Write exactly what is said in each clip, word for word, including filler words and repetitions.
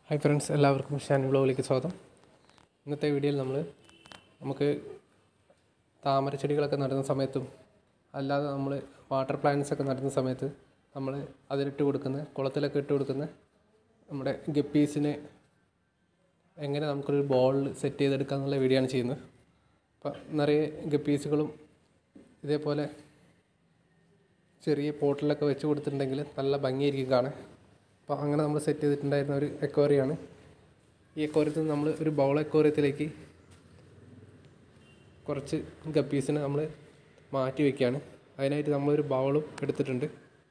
Hi friends, എല്ലാവർക്കും ഷാനി വ്ലോഗിലേക്ക് സ്വാഗതം. ഇന്നത്തെ വീഡിയോയിൽ നമ്മൾ നമുക്ക് താമര ചെടികളൊക്കെ നടുന്ന സമയത്തും അല്ലാതെ നമ്മൾ വാട്ടർ പ്ലാന്റ്സ് ഒക്കെ നടുന്ന സമയത്ത് നമ്മൾ അതിലിട്ട് കൊടുക്കുന്ന കുളത്തിലൊക്കെ ഇട്ട് കൊടുക്കുന്ന നമ്മുടെ ഗപ്പീസിനെ എങ്ങനെ നമുക്കൊരു ബോളിൽ സെറ്റ് ചെയ്തെടുക്കുക എന്നുള്ള വീഡിയോ ആണ് ചെയ്യുന്നത്. അപ്പോൾ നിറയെ ഗപ്പീസുകളും ഇതേപോലെ ചെറിയ പോട്ടിലൊക്കെ വെച്ച് കൊടുത്തിട്ടുണ്ടെങ്കിൽ നല്ല ഭംഗിയായിരിക്കും കാണാൻ. അപ്പോൾ അങ്ങനെ നമ്മൾ സെറ്റ് ചെയ്തിട്ടുണ്ടായിരുന്ന ഒരു എക്വേറിയാണ്. ഈ എക്വേറിയത്തിൽ നമ്മൾ ഒരു ബൗൾ എക്വേറിയത്തിലേക്ക് കുറച്ച് ഗപ്പീസിനെ നമ്മൾ മാറ്റി വയ്ക്കുകയാണ്. അതിനായിട്ട് നമ്മളൊരു ബൗളും എടുത്തിട്ടുണ്ട്.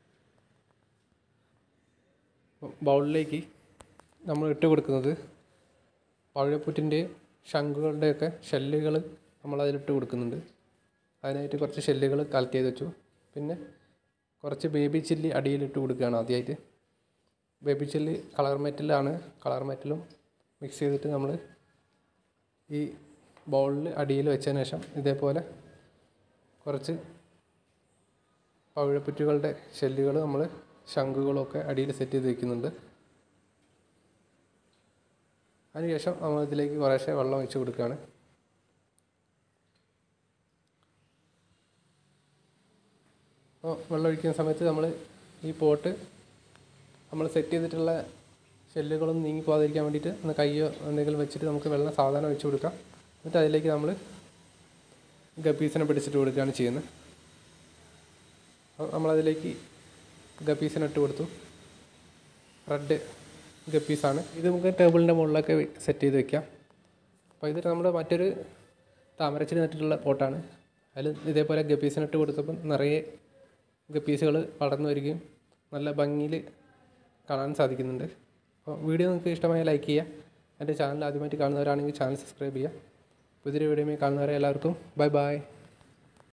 ബൗളിലേക്ക് നമ്മൾ ഇട്ട് കൊടുക്കുന്നത് പവിഴപ്പുറ്റിൻ്റെ ശംഖുകളുടെയൊക്കെ ഷെല്ലുകൾ നമ്മൾ അതിലിട്ട് കൊടുക്കുന്നുണ്ട്. അതിനായിട്ട് കുറച്ച് ഷെല്ലുകൾ കളക്ട് ചെയ്ത് വെച്ചു. പിന്നെ കുറച്ച് ബേബി ചില്ലി അടിയിലിട്ട് കൊടുക്കുകയാണ്. ആദ്യമായിട്ട് ബേബി ചില്ലി കളർ മെറ്റലാണ്. കളർ മെറ്റലും മിക്സ് ചെയ്തിട്ട് നമ്മൾ ഈ ബൗളിൽ അടിയിൽ വെച്ചതിന് ശേഷം ഇതേപോലെ കുറച്ച് പവിഴപ്പുറ്റുകളുടെ ഷെല്ലുകൾ നമ്മൾ ശംഖുകളൊക്കെ അടിയിൽ സെറ്റ് ചെയ്ത് വയ്ക്കുന്നുണ്ട്. അതിനുശേഷം നമ്മൾ ഇതിലേക്ക് കുറേശ്ശെ വെള്ളം ഒഴിച്ച് കൊടുക്കുകയാണ്. അപ്പോൾ വെള്ളം ഒഴിക്കുന്ന സമയത്ത് നമ്മൾ ഈ പോട്ട് നമ്മൾ സെറ്റ് ചെയ്തിട്ടുള്ള ഷെല്ലുകളൊന്നും നീങ്ങി പോകാതിരിക്കാൻ വേണ്ടിയിട്ട് ഒന്ന് കയ്യോ എന്തെങ്കിലും വെച്ചിട്ട് നമുക്ക് വെള്ളം സാധാരണ ഒഴിച്ച് കൊടുക്കാം. എന്നിട്ട് അതിലേക്ക് നമ്മൾ ഗപ്പീസിനെ പിടിച്ചിട്ട് കൊടുക്കുകയാണ് ചെയ്യുന്നത്. അപ്പോൾ നമ്മളതിലേക്ക് ഗപ്പീസിനെ ഇട്ട് കൊടുത്തു. റെഡ് ഗപ്പീസാണ് ഇത്. നമുക്ക് ടേബിളിൻ്റെ മുകളിലൊക്കെ സെറ്റ് ചെയ്ത് വെക്കാം. അപ്പോൾ ഇത് നമ്മുടെ മറ്റൊരു താമരച്ചെടി നട്ടിട്ടുള്ള പോട്ടാണ്. അതിൽ ഇതേപോലെ ഗപ്പീസിനെ ഇട്ട് കൊടുത്തപ്പം നിറയെ ഗപ്പീസുകൾ വളർന്നു വരികയും നല്ല ഭംഗിയിൽ കാണാൻ സാധിക്കുന്നുണ്ട്. അപ്പോൾ വീഡിയോ നിങ്ങൾക്ക് ഇഷ്ടമായ ലൈക്ക് ചെയ്യുക. എൻ്റെ ചാനൽ ആദ്യമായിട്ട് കാണുന്നവരാണെങ്കിൽ ചാനൽ സബ്സ്ക്രൈബ് ചെയ്യുക. പുതിയൊരു വീഡിയോയിൽ കാണുന്നവരെ എല്ലാവർക്കും ബൈ ബൈ.